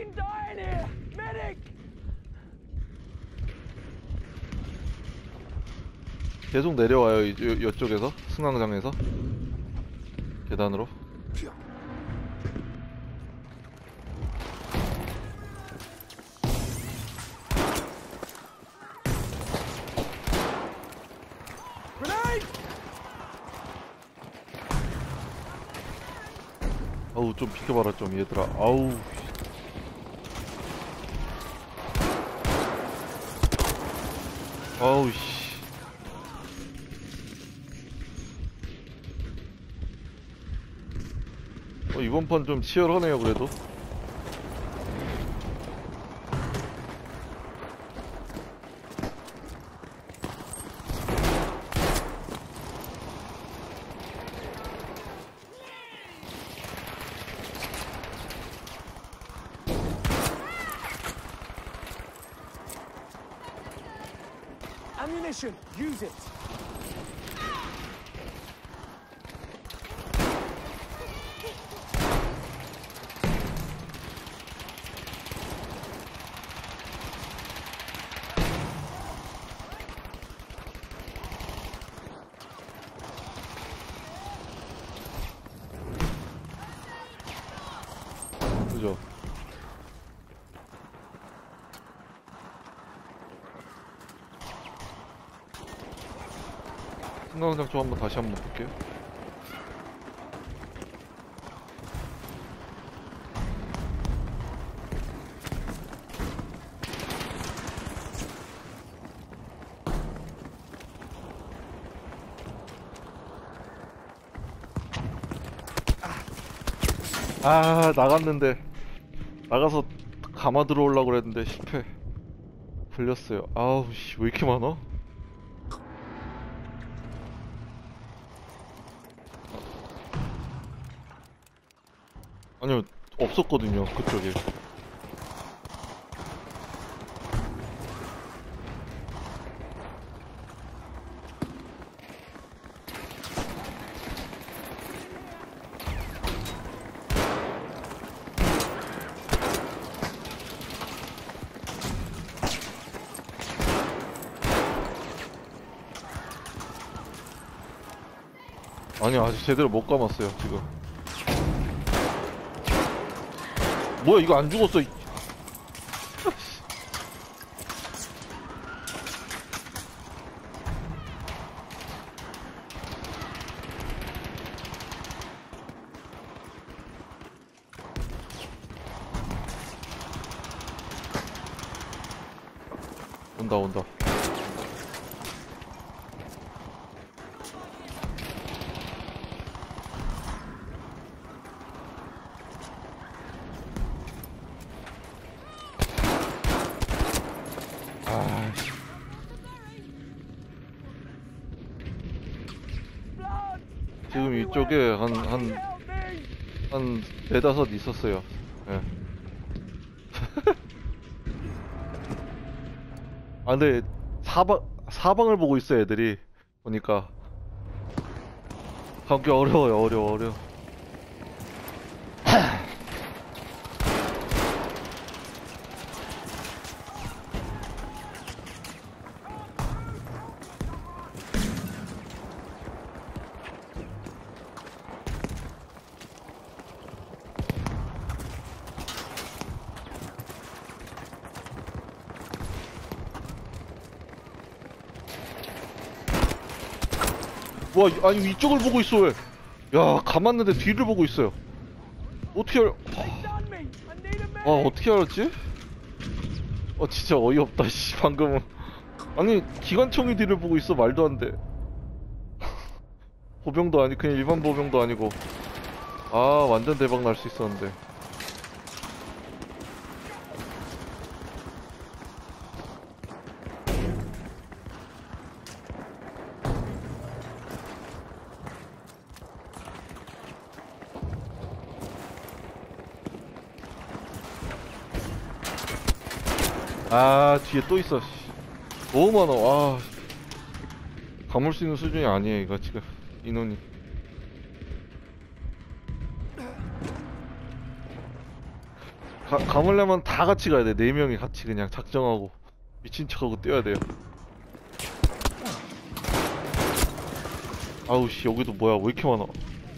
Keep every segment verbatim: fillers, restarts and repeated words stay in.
fucking dying here! Medic! 계속 내려와요. 이, 이, 이쪽에서 승강장에서 계단으로. 아우 좀 비켜봐라 좀 얘들아. 아우 아우 씨. 어, 이번 판 좀 치열하네요 그래도. Ammunition, use it. 그죠? 승강장 좀 한번 다시 한번 볼게요. 아 나갔는데 나가서 감아 들어오려고 그랬는데 실패. 걸렸어요. 아우 씨 왜 이렇게 많아? 아니요 없었거든요 그쪽에. 아니 아직 제대로 못 감았어요 지금. 뭐야 이거 안 죽었어. 온다 온다. 아, 지금 이쪽에 한, 한, 한, 네다섯 있었어요. 예. 아, 근데, 사방, 사방을 보고 있어, 애들이. 보니까. 감기 어려워요, 어려워, 어려워. 와, 아니 위쪽을 보고 있어 왜? 야, 감았는데 뒤를 보고 있어요. 어떻게 알... 와, 어떻게 알았지? 어, 진짜 어이없다, 씨, 방금은. 아니, 기관총이 뒤를 보고 있어, 말도 안 돼. 보병도 아니, 그냥 일반 보병도 아니고. 아, 완전 대박 날 수 있었는데. 아 뒤에 또 있어. 너무 많아. 와 감을 수 있는 수준이 아니에요 이거 지금 인원이. 가, 감으려면 다 같이 가야 돼. 네 명이 같이 그냥 작정하고 미친 척하고 뛰어야 돼요. 아우 씨, 여기도 뭐야, 왜 이렇게 많아.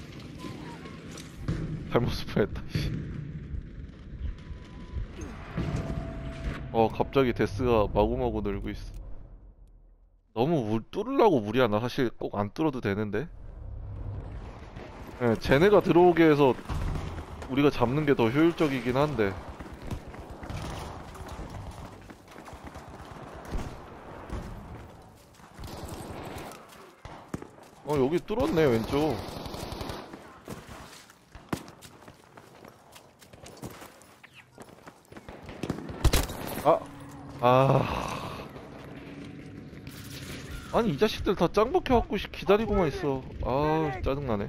잘못 스폰했다. 어, 갑자기 데스가 마구마구 늘고 있어. 너무 물, 뚫으려고 무리하나? 사실 꼭 안 뚫어도 되는데. 예, 쟤네가 들어오게 해서 우리가 잡는 게 더 효율적이긴 한데. 어, 여기 뚫었네, 왼쪽. 아, 아. 아니, 이 자식들 다 짱 박혀갖고 씨, 기다리고만 있어. 아, 짜증나네.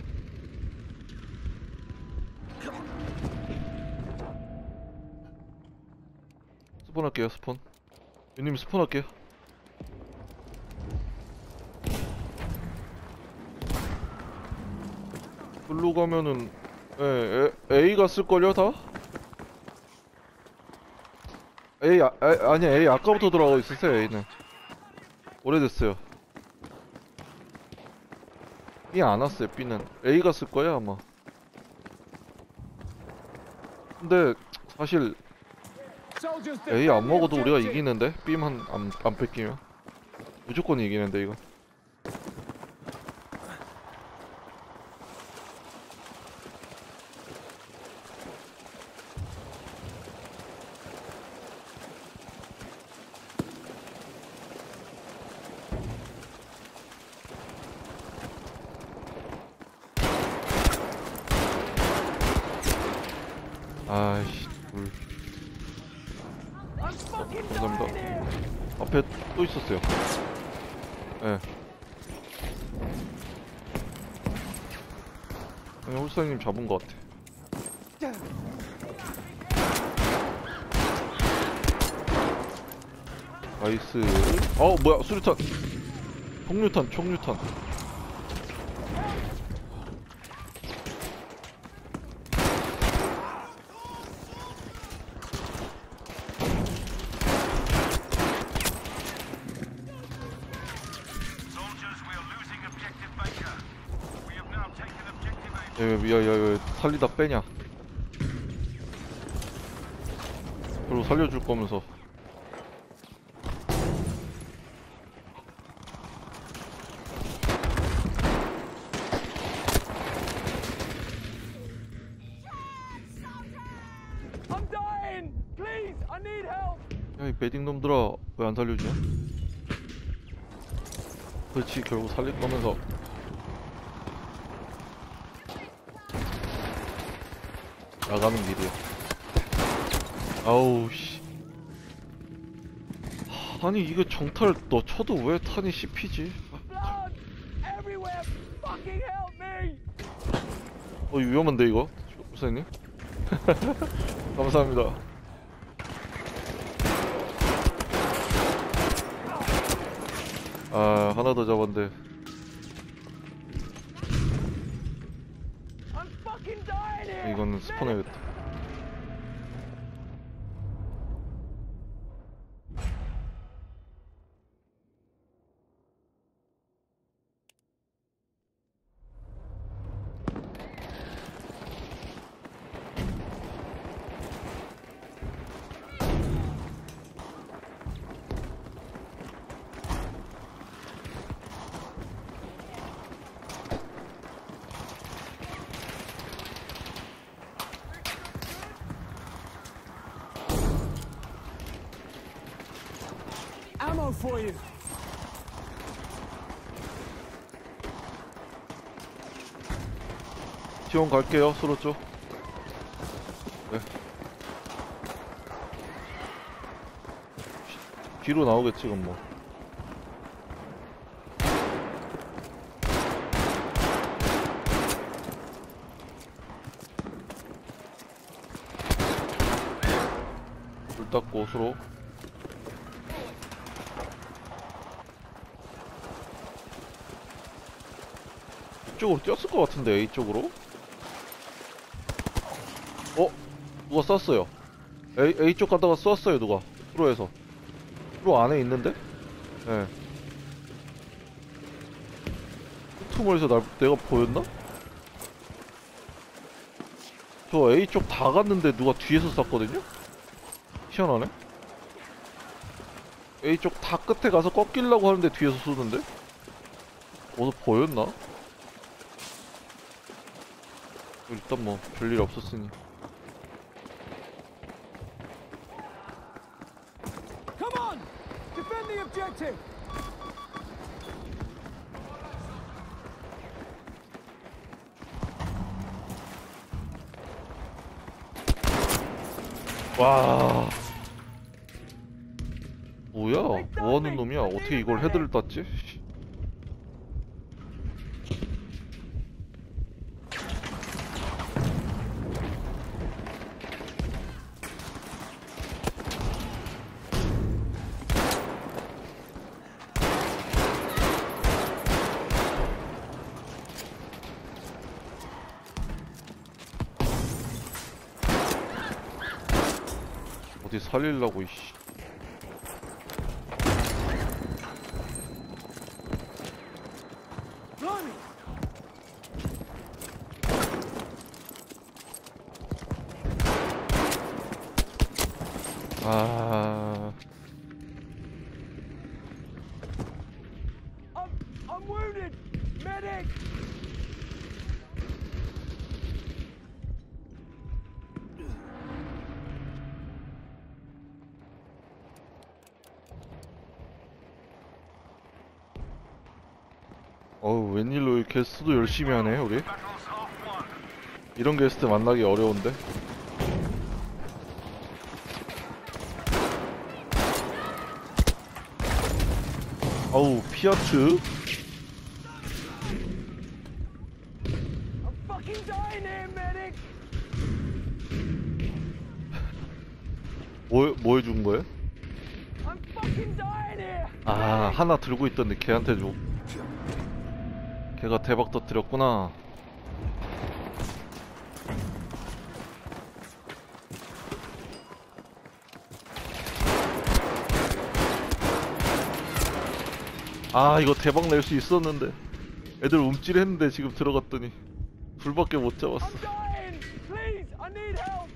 스폰 할게요, 스폰. 유님 스폰 할게요. 글로 가면은, 예, 에, A 갔을걸요, 다? A, 아, 아, 아니야, A 아까부터 들어가고 있었어요, A는. 오래됐어요. B 안 왔어요, B는. A 갔을 거야, 아마. 근데, 사실, Soldiers A defend 안 the 먹어도 우리가 objective. 이기는데? B만 안, 안 뺏기면? 무조건 이기는데, 이거. 아이씨, 물. I'm fucking 감사합니다. dying here. 앞에 또 있었어요. 예. 그냥 홀사님 잡은 것 같아. 나이스. 어, 뭐야, 수류탄. 총류탄, 총류탄. 야야야야, 살리다 빼냐. 별로 살려줄 거면서. I'm dying. Please, I need help. 야, 이 베딩 놈들아, 왜 안 살려주냐? 그렇지, 결국 살릴 거면서. 나가는 길이야. 아우 씨. 아니 이거 정탈 너 쳐도 왜 탄이 씹히지? Blood everywhere. Fucking help me. 어, 이거 위험한데 이거? 우사님? 감사합니다. 아, 하나 더 잡았는데. I'm fucking dying here. 이거는 스폰 해야겠다. Ammo for you. 지원 갈게요, 서로 쪽. 네. 뒤로 나오겠지, 그럼 뭐. 불 닦고 서로. 이쪽으로 뛰었을 것 같은데, A 쪽으로? 어? 누가 쐈어요? A, A 쪽 가다가 쐈어요 누가. 프로에서. 프로 안에 있는데? 예. 틈틈에서 날 내가 보였나? 저 A 쪽 다 갔는데 누가 뒤에서 쐈거든요? 희한하네. A 쪽 다 끝에 가서 꺾이려고 하는데 뒤에서 쏘는데? 어디서 보였나? 일단 뭐 별일 없었으니. Come on! Defend the objective! 와. 뭐야? 뭐하는 놈이야? 어떻게 이걸 헤드를 땄지? 어디 살리려고 이씨. Blimey! 아. I'm, I'm wounded! Medic! 어우 웬일로 이 게스트도 열심히 하네 우리. 이런 게스트 만나기 어려운데. 어우 피아트. I'm fucking dying here, medic! 뭐, 뭐 해준 거예요? I'm fucking dying here! 아 하나 들고 있던데 걔한테 줘. 걔가 대박 터뜨렸구나. 아 이거 대박 낼 수 있었는데 애들 움찔했는데 지금 들어갔더니 둘밖에 못 잡았어. I'm dying! Please, I need help!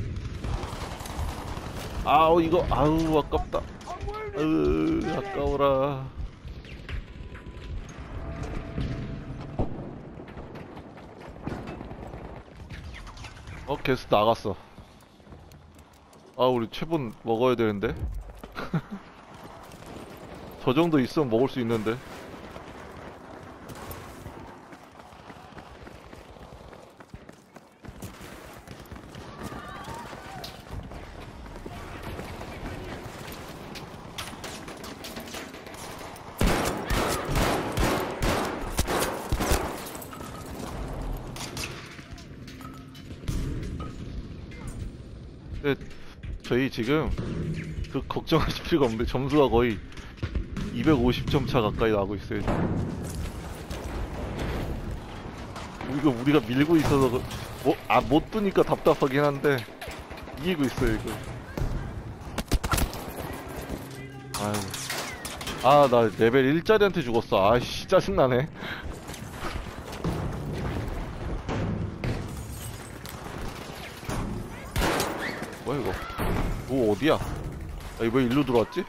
아우 이거 아우 아깝다. I'm wounded! 으 Medic! 아까워라. 어 게스트 나갔어. 아 우리 최분 먹어야 되는데. 저 정도 있으면 먹을 수 있는데. 근데 저희 지금 그 걱정하실 필요가 없는데 점수가 거의 이백오십 점 차 가까이 나고 있어요. 이거 우리가 밀고 있어서 그, 뭐, 아, 못 뜨니까 답답하긴 한데 이기고 있어요 이거. 아유, 아 나 레벨 일짜리한테 죽었어. 아씨 짜증나네. 뭐야 이거? 뭐 어디야? 나 이번에 일로 들어왔지?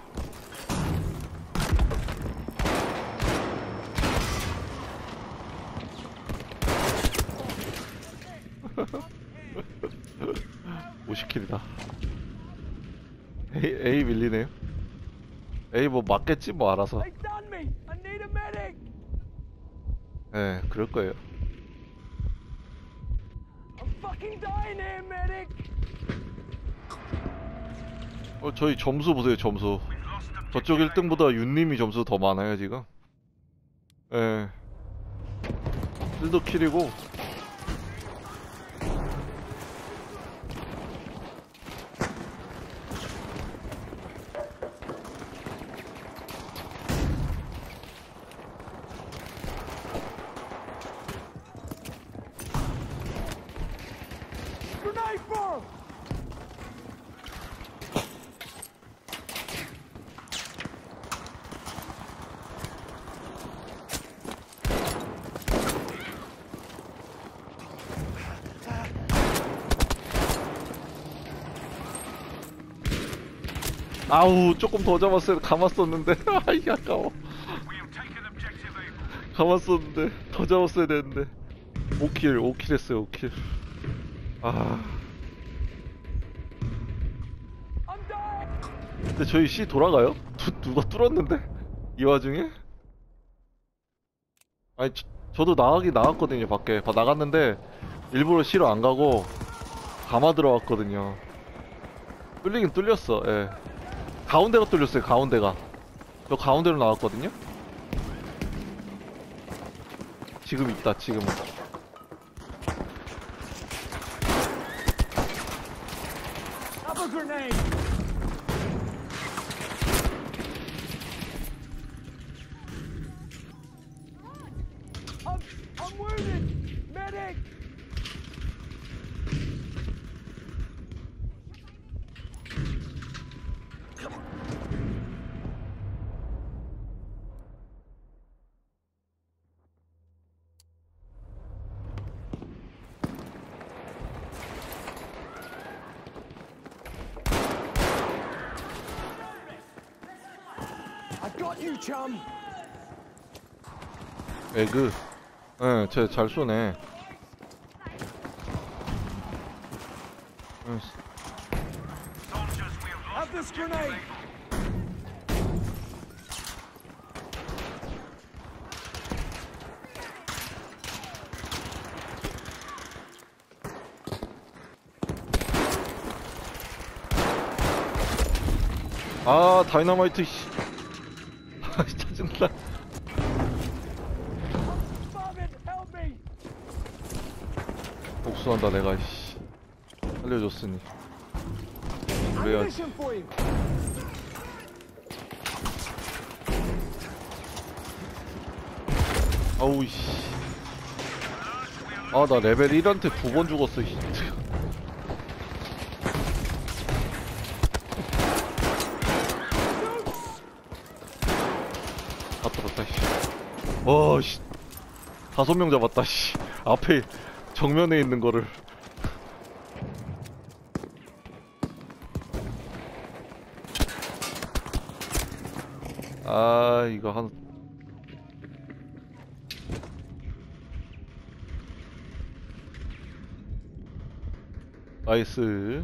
오십 킬이다. A, A 밀리네요. A 뭐 맞겠지 뭐 알아서. They done me! I need a medic! 예, 그럴 거예요. I'm fucking dying here, medic! 어, 저희 점수 보세요, 점수. 저쪽 일 등보다 윤님이 점수 더 많아요, 지금. 예. 필드 킬이고. Grenade bomb! 아우 조금 더 잡았어야 감았었는데. 아이 아까워. 감았었는데 더 잡았어야 되는데. 오 킬 오 킬 했어요. 오 킬. 아 I'm dying. 근데 저희 C 돌아가요? 누, 누가 뚫었는데? 이 와중에? 아니 저, 저도 나가긴 나갔거든요. 밖에 바, 나갔는데 일부러 C로 안 가고 감아 들어왔거든요. 뚫리긴 뚫렸어. 예. 가운데가 뚫렸어요. 가운데가. 저 가운데로 나왔거든요. 지금 있다. 지금은. Have a grenade. I'm I'm wounded. Medic. I got you, chum. 에그. 예, 쟤 잘 쏘네. 응, Have this grenade. 아 다이너마이트 씨. 아 짜증나. Marvin, help me. 복수한다 내가 씨. 살려줬으니 그래야지. Ammunition for you. 아우 씨. 아 나 레벨 일한테 두 번 죽었어 씨. 다 뚫었다 씨. 와 씨. 다섯 명 잡았다 씨. 앞에 정면에 있는 거를. 아 이거 한 나이스.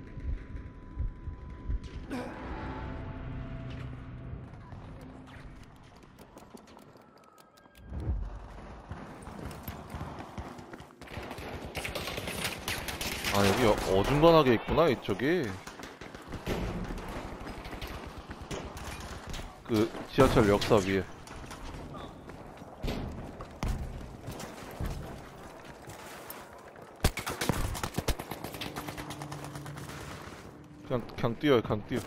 아 여기 어- 어중간하게 있구나 이쪽이. 그 지하철 역사 위에. 그냥 그냥 뛰어요. 그냥 뛰어.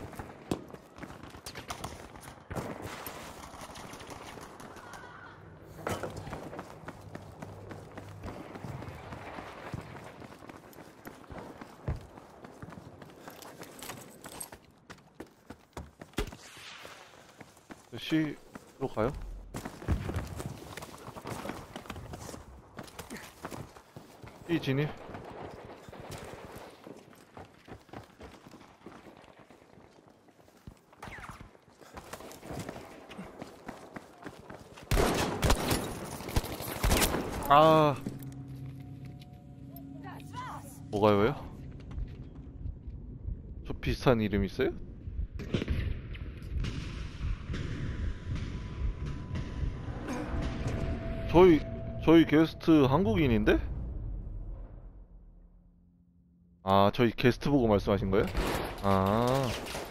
C로 가요? C 진입. 아 뭐가요? 왜요? 저 비슷한 이름 있어요? 저희 저희 게스트 한국인인데? 아 저희 게스트 보고 말씀하신 거예요? 아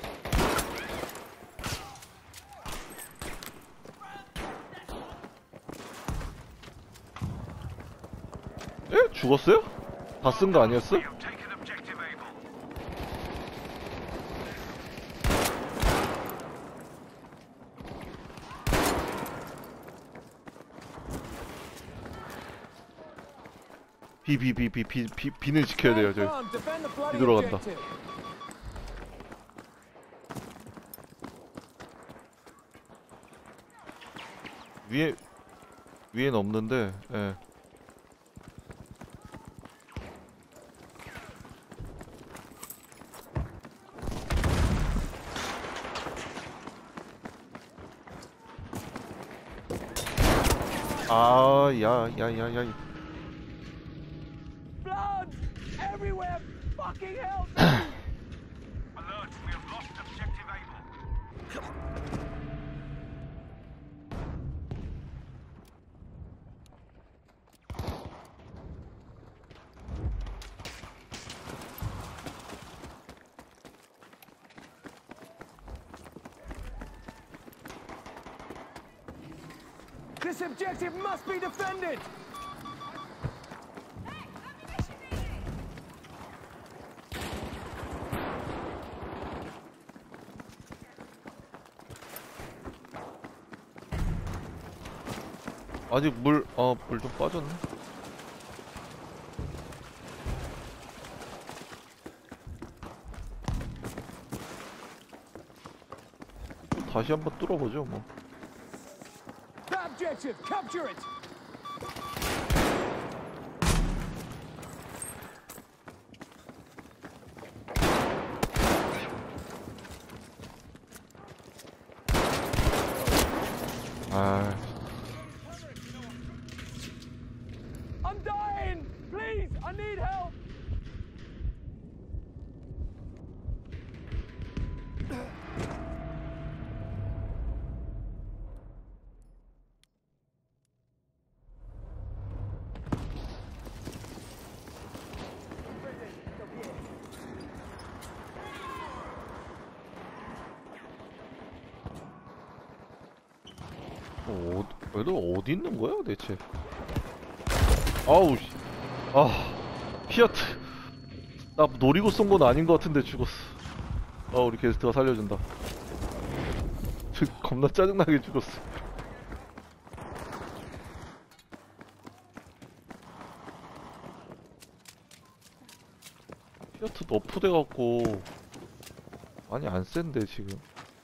에? 죽었어요? 다 쓴 거 아니었어? 비 비 비 비 비 비 비는 지켜야 돼요 저희. Firm, defend the bloody 뒤돌아간다. objective. 위에 위엔 없는데 예. 아, 야, 야, 야, 야. Blood everywhere. Fucking help. Alert, we have lost objective Able. This objective must be defended. 아직 물, 어, 물 좀 빠졌네. 다시 한번 뚫어보죠, 뭐. That objective, capture it. 아, I'm dying. Please, I need help. 어, 애들 어디 있는 거야, 대체? 아우, 씨. 아, 피아트. 나 노리고 쏜 건 아닌 것 같은데 죽었어. 아, 우리 게스트가 살려준다. 저 겁나 짜증나게 죽었어. 피아트 너프돼갖고 많이 안 센데 지금.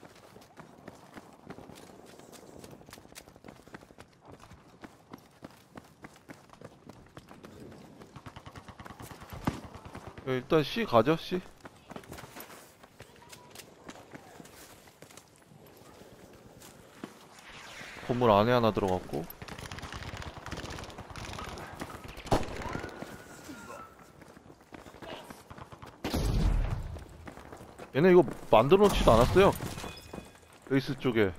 야, 일단 C 가죠, C. 건물 안에 하나 들어갔고. 얘네 이거 만들어 놓지도 않았어요. 베이스 쪽에.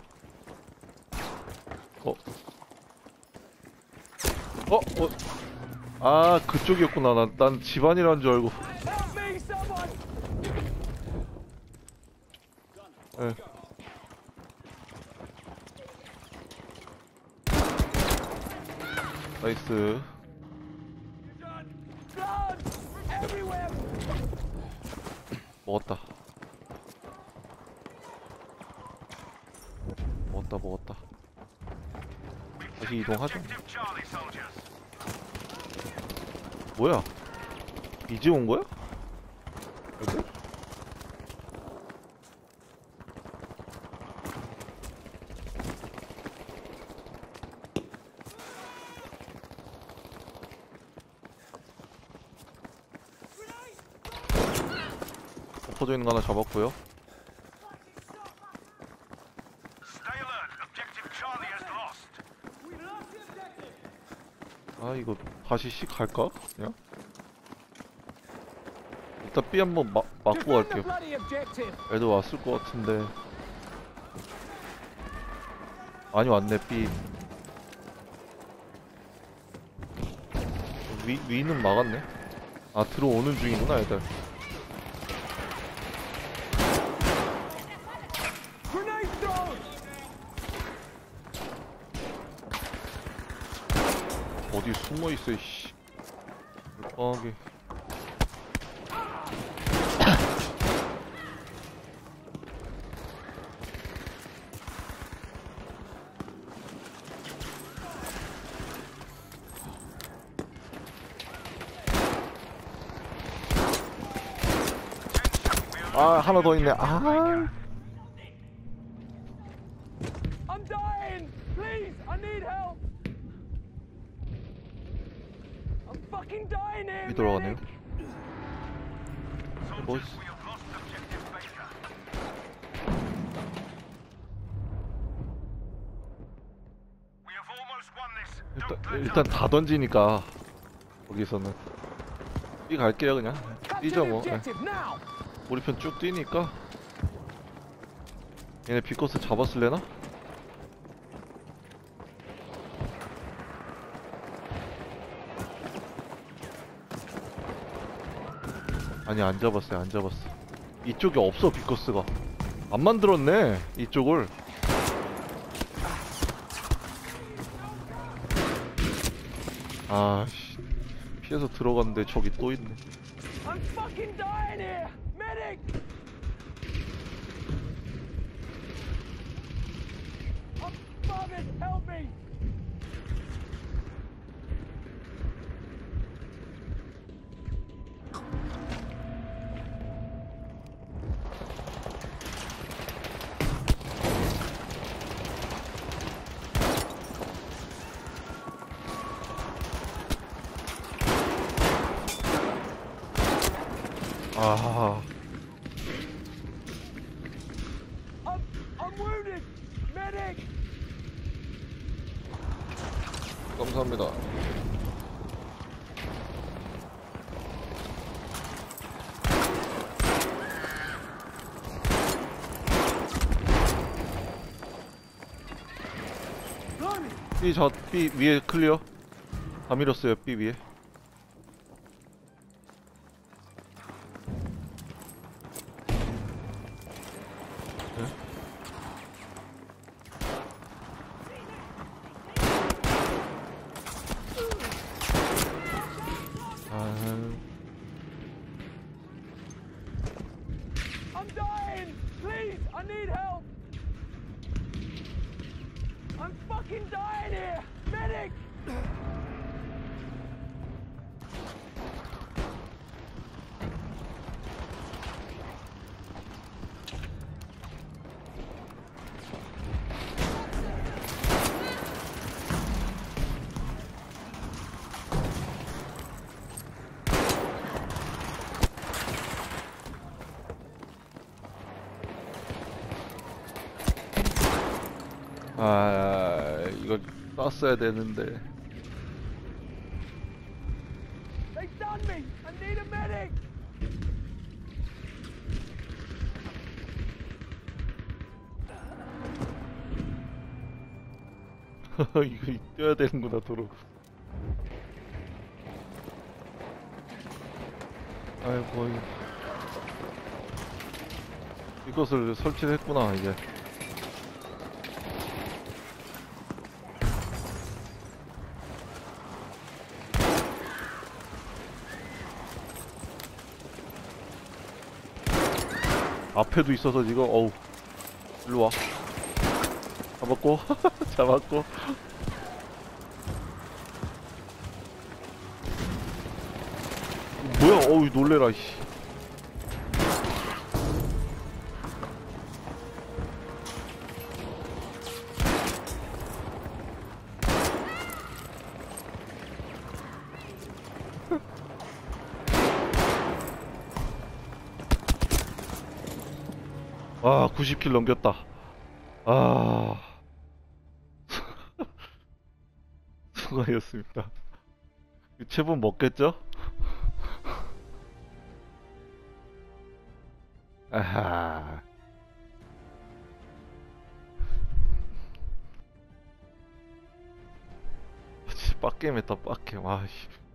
어? 어? 어? 아, 그쪽이었구나. 난, 난 집안이라는 줄 알고. Help me, someone. 예. 나이스. Blood everywhere. 먹었다. 먹었다, 먹었다. 다시 이동하죠. Objective Charlie, soldiers. 뭐야? 이제 온 거야? 여기? 엎어져 있는 거 하나 잡았고요. Stay alert, objective Charlie has lost. 아, 이거 다시 C 갈까? 그냥? 일단 B 한번 마, 맞고 Defend the 갈게요. bloody objective. 애들 왔을 것 같은데. 많이 왔네, B. 위, 위는 막았네. 아, 들어오는 중이구나, 애들. Grenade thrown. 어디 숨어 있어, 이씨. 뻔하게. 아, 하나 더 있네. 아. I'm dying. Please, I need help. I'm fucking dying here. 이 돌아가네요. Soldiers, Boys. we have lost objective Baker. We have almost won this. Don't 일단, 일단 다 던지니까 거기서는 B 갈게요 그냥. 뛰죠 뭐. 예. 우리 편 쭉 뛰니까. 얘네 비코스 잡았을래나? 아니 안 잡았어요 안 잡았어. 이쪽에 없어 비코스가. 안 만들었네 이쪽을. 아씨 피해서 들어갔는데 저기 또 있네. I'm fucking dying here! Medic! I'm starving! Help me! 아 I'm, I'm wounded! Medic! 감사합니다. Blimey! B 저 B 위에 클리어. 다 밀었어요 B 위에. I'm dying! Please, I need help! I'm fucking dying here! Medic! 아 이거 쐈어야 되는데. They done me! I need a medic! 이거 뛰어야 되는구나 도로. 아이고 이거. 이것을 설치를 했구나 이제. 앞에도 있어서 지금 어우 일로와. 잡았고 잡았고. 뭐야 어우 놀래라 씨. 아 구십 킬 넘겼다. 아 수고하셨습니다. 채분 먹겠죠? 아하 진짜 빡게임 했다 빡게임. 아씨